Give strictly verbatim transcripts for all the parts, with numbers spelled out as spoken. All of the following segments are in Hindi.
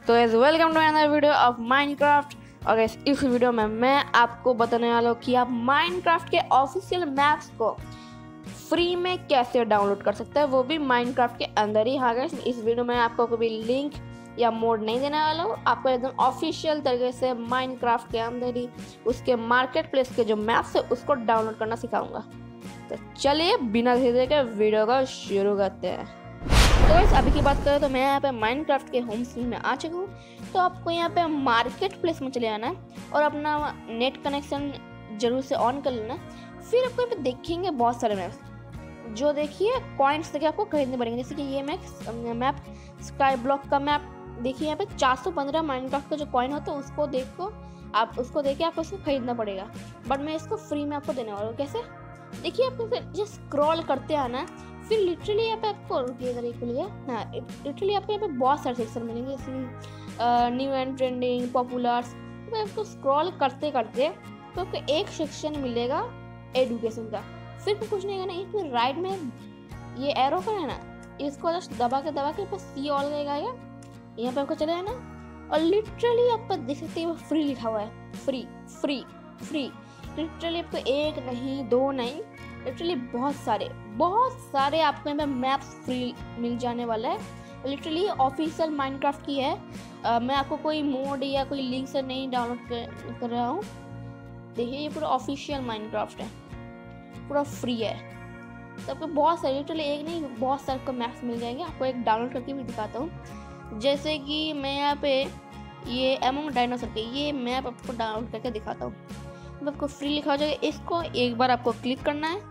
तो इस welcome to another video of Minecraft. और इस इस वीडियो में मैं आपको बताने वाला हूँ कि आप माइनक्राफ्ट के ऑफिशियल मैप्स को फ्री में कैसे डाउनलोड कर सकते हैं, वो भी माइनक्राफ्ट के अंदर ही। हाँ गाइस, इस वीडियो में आपको कभी लिंक या मोड नहीं देने वाला हूँ, आपको एकदम ऑफिशियल तरीके से माइनक्राफ्ट के अंदर ही उसके मार्केट प्लेस के जो मैप्स है उसको डाउनलोड करना सिखाऊंगा। तो चलिए बिना धीरे के वीडियो को शुरू करते हैं। तो इस अभी की बात करें तो मैं यहाँ पे माइनक्राफ्ट के होम स्क्रीन में आ चुका हूँ। तो आपको यहाँ पे मार्केट प्लेस में चले आना है और अपना नेट कनेक्शन जरूर से ऑन कर लेना। फिर आपको यहाँ पे देखेंगे बहुत सारे मैप्स, जो देखिए कॉइन्स देखिए आपको खरीदने पड़ेंगे। जैसे कि ये मैप मैप स्काई ब्लॉक का मैप देखिए, यहाँ पे चार सौ पंद्रह माइनक्राफ्ट का जो कॉइन होता है उसको देखो आप उसको देख के आपको इसको खरीदना पड़ेगा, बट मैं इसको फ्री में आपको देने वाला हूँ। कैसे देखिए, आपको जस्ट स्क्रॉल करते आना, फिर लिटरली यहाँ पे आपको रुकिए अगर एक लिए हाँ लिटरली आपको यहाँ पे बहुत सारे सेक्शन मिलेंगे, जैसे न्यू एंड ट्रेंडिंग, पॉपुलर्स। तो आपको स्क्रॉल करते करते तो आपको एक सेक्शन मिलेगा एडुकेशन का। फिर तो कुछ नहीं करना, इसमें राइट में ये एरो पर है ना, इसको जस्ट दबा के दबा के ऊपर सी ऑल आएगा, यहाँ पे आपको चले जाना और लिटरली आपको देख सकते हैं फ्री लिखा हुआ है। फ्री फ्री फ्री लिटरली आपको एक नहीं दो नहीं लिटरली बहुत सारे बहुत सारे आपको यहाँ पे मैप्स फ्री मिल जाने वाला है। लिटरली ऑफिशियल माइनक्राफ्ट की है। आ, मैं आपको कोई मोड या कोई लिंक से नहीं डाउनलोड कर, कर रहा हूँ। देखिए ये पूरा ऑफिशियल माइनक्राफ्ट है, पूरा फ्री है। तो आपको बहुत सारे लिटरली एक नहीं बहुत सारे आपको मैप्स मिल जाएंगे। आपको एक डाउनलोड करके भी दिखाता हूँ। जैसे कि मैं यहाँ पे ये अमंग डायनासोर के ये मैप आपको डाउनलोड करके दिखाता हूँ। तो आपको फ्री लिखा हो जाएगा, इसको एक बार आपको क्लिक करना है,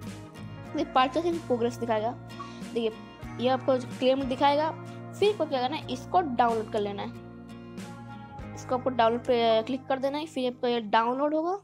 ये परचेस इन प्रोग्रेस दिखाएगा। देखिए ये आपको क्लेम दिखाएगा। फिर आपको क्या करना है, इसको डाउनलोड कर लेना है। इसको आपको डाउनलोड पे क्लिक कर देना है, फिर आपको ये डाउनलोड होगा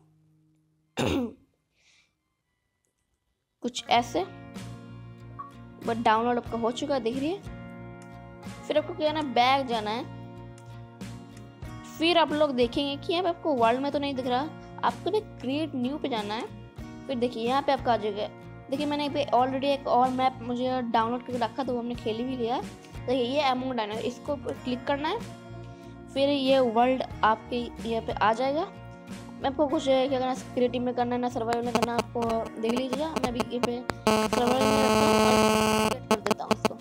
कुछ ऐसे, बट डाउनलोड आपका हो चुका है, देख रही है। फिर आपको क्या करना है, बैक जाना है। फिर आप लोग देखेंगे कि यहाँ पे आपको वर्ल्ड में तो नहीं दिख रहा, आपको भी क्रिएट न्यू पे जाना है। फिर देखिए यहाँ पे आपका आ जाएगा। देखिए मैंने यहाँ पे ऑलरेडी एक और मैप मुझे डाउनलोड करके रखा था, वो हमने खेल भी लिया। देखिए ये अमंग डायनासोर, इसको क्लिक करना है। फिर ये वर्ल्ड आपके यहाँ पे आ जाएगा। मैं आपको कुछ क्या करना है, क्रिएटिव में करना है ना सर्वाइवल में करना, आपको देख लीजिएगा। मैं अभी यहाँ पे सर्वाइवल में रखता हूँ और कर देता हूँ इसको।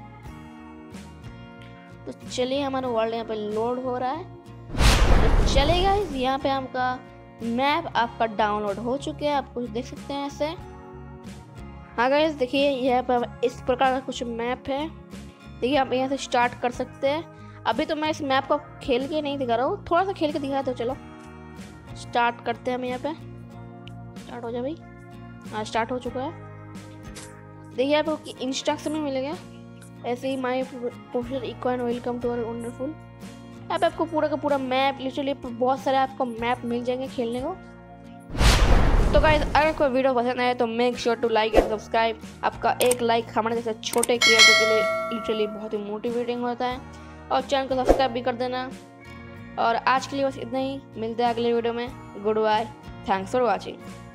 तो चलिए हमारा वर्ल्ड यहाँ पे लोड हो रहा है। तो चलेगा यहाँ पे आपका मैप आपका डाउनलोड हो चुके हैं, आप कुछ देख सकते हैं ऐसे। हाँ गाइस देखिए यहाँ पर इस प्रकार का कुछ मैप है। देखिए आप यहाँ से स्टार्ट कर सकते हैं। अभी तो मैं इस मैप को खेल के नहीं दिखा रहा हूँ, थोड़ा सा खेल के दिखाया। तो चलो स्टार्ट करते हैं हम। यहाँ पे स्टार्ट हो जाए भाई। हाँ स्टार्ट हो चुका है। देखिए आपको इंस्ट्रक्शन में मिलेगा ऐसे ही, my professor equine welcome to our wonderful. यहाँ पे आपको पूरा का पूरा मैप लिटरली बहुत सारे आपको मैप मिल जाएंगे खेलने को। तो गाइस अगर कोई वीडियो पसंद आए तो make sure to like and subscribe. आपका एक लाइक हमारे जैसे छोटे क्रिएटर के लिए लिटरली बहुत ही मोटिवेटिंग होता है। और चैनल को सब्सक्राइब भी कर देना। और आज के लिए बस इतना ही, मिलते हैं अगले वीडियो में। Goodbye, thanks for watching.